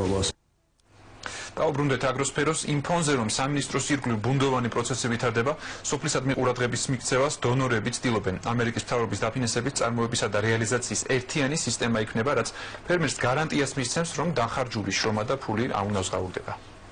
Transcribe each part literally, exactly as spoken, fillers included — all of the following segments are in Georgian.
მუშაობას. Დაუბრუნდეთ აგროსფეროს იმ ფონზე, რომ სამინისტროს ირგვლივ ბუნდოვანი პროცესები ვითარდება, სოფლისადმი ყურადღების მიქცევას დონორები ცდილობენ. ამერიკის მთავრობის დაფინანსებით წარმოებისა და რეალიზაციის ერთიანი სისტემა იქნება, რაც ფერმერს გარანტიას მისცემს, რომ დახარჯული შრომა და ფული არ უნაზღაურდება.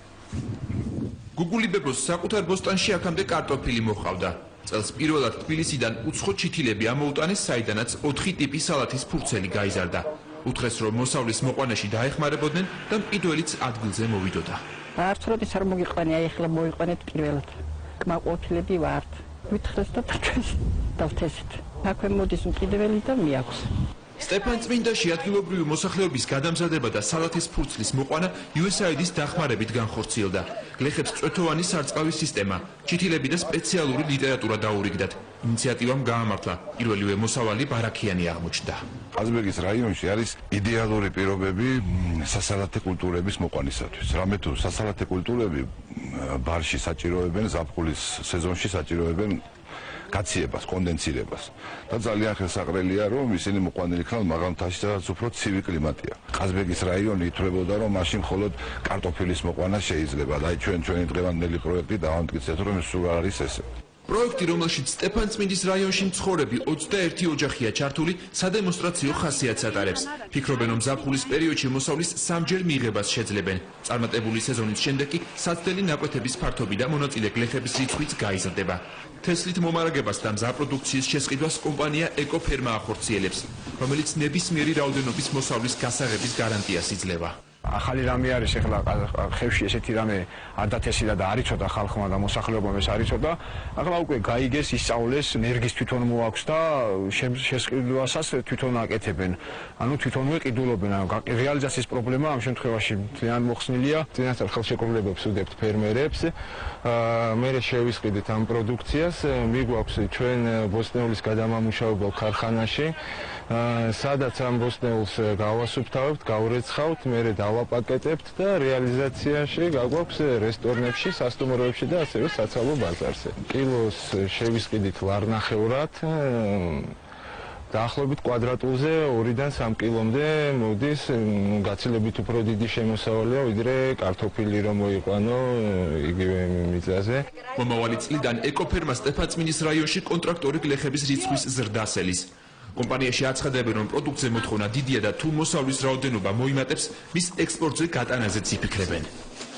გუგული ბებოს საკუთარ ბოსტანში აქამდე კარტოფილი მოჰყავდა. წელს პირველად თბილისიდან უცხო ჩითილები ამოუტანეს, საიდანაც ოთხი ტიპის სალათის ფურცელი გაიზარდა. უთხრეს, რომ მოსავლის მოყვანაში დაეხმარებოდნენ და მყიდველიც ადგილზე მოვიდოდა. არც როდის არ მოგიყვანე, აი ახლა მოვიყვანეთ პირველად. კმაყოფილები ვართ. ვითხრეს და დავთესით. აქვე მოდის მყიდველი და მიაქვს. სტეფან წმინდაში ადგილობრივი მოსახლეობის გადამზადება და სალათის ფურცლის მოყვანა იუ ეს აი დის დახმარებით განხორციელდა. გლეხებს წვეთოვანი სარწყავი სისტემა, ჩითილები და სპეციალური ლიტერატურა დაურიგდათ. ინიციატივამ გაამართლა. პირველივე მოსავალი ბარაქიანი აღმოჩნდა. ყაზბეგის რაიონში არის იდეალური პირობები სასალათე კულტურების მოყვანისათვის. რამე თუ სასალათე კულტურები ბარში საჭიროებენ, ზაფხულის სეზონში საჭიროებენ გაციებას, კონდენსირებას. და ძალიან ხელსაყრელია, რომ ისინი მოყვანილი იქნან მაღალმთაში, სადაც უფრო ცივი კლიმატია. ყაზბეგის რაიონი ითვლებოდა, რომ მაშინ მხოლოდ კარტოფილის მოყვანა შეიძლება. და აი ჩვენ ჩვენი დღევანდელი პროექტი დავამტკიცეთ, რომ სულ არ არის ესე. პროექტი, რომელშიც სტეფანწმინდის რაიონში მცხოვრები ოცდაერთი ოჯახია ჩართული, სადემონსტრაციო ხასიათს ატარებს. ფიქრობენ, რომ ზაფხულის პერიოდში მოსავლის სამჯერ მიღებას შეძლებენ. წარმატებული სეზონის შემდეგ კი საცდელი ნაკვეთების ფართობი და მონაწილე გლეხების რიცხვიც გაიზრდება. თესლით მომარაგებას და მზარპროდუქციის შესყიდვას კომპანია ეკოფერმა ახორციელებს, რომელიც ნებისმიერი რაოდენობის მოსავლის გასაღების გარანტიას იძლევა. ახალი რამე არის ახლა ხევში ესეთი რამე არ დათესილა და არ იცოდა ხალხმა და მოსახლეობამ ეს არ იცოდა. ახლა უკვე გაიგეს, ისწავლეს, ნერგის თვითონ მოაქვს და შესყიდვასაც თვითონ აკეთებენ. ანუ თვითონვე ყიდულობენ. რეალიზაციის პრობლემა ამ შემთხვევაში ძალიან მოხსნილია. წინასწარ ხელშეკრულებებს ვუდებთ ფერმერებს. მე შევისყიდეთ ამ პროდუქციას, მიგვაქვს ჩვენ ბოსტნეულის გადამამუშავებელ ქარხანაში, სადაც ამ ბოსტნეულს გავასუფთავებთ, გავრეცხავთ, მერე დავაპაკეტებთ და რეალიზაციაში გაგვაქვს რესტორნებში, სასტუმროებში და ასევე საცალო ბაზარზე. კილოს შევისყიდით ვარნახევრად, დაახლოებით კვადრატულზე ორიდან სამ კილომდე მოდის, გაცილებით უფრო დიდი შემოსავალია, ვიდრე კარტოფილი რომ მოიყვანო იგივე მიწაზე. მომავალი წლიდან ეკოფერმა სტეფანწმინდის რაიონში კონტრაქტორი გლეხების რიცხვის ზრდას ელის. კომპანიაში აცხადებენ, რომ პროდუქცია მოთხოვნა დიდია და თუ მოსავლის რაოდენობა მოიმატებს, მის ექსპორტზე გატანაზეც იფიქრებენ.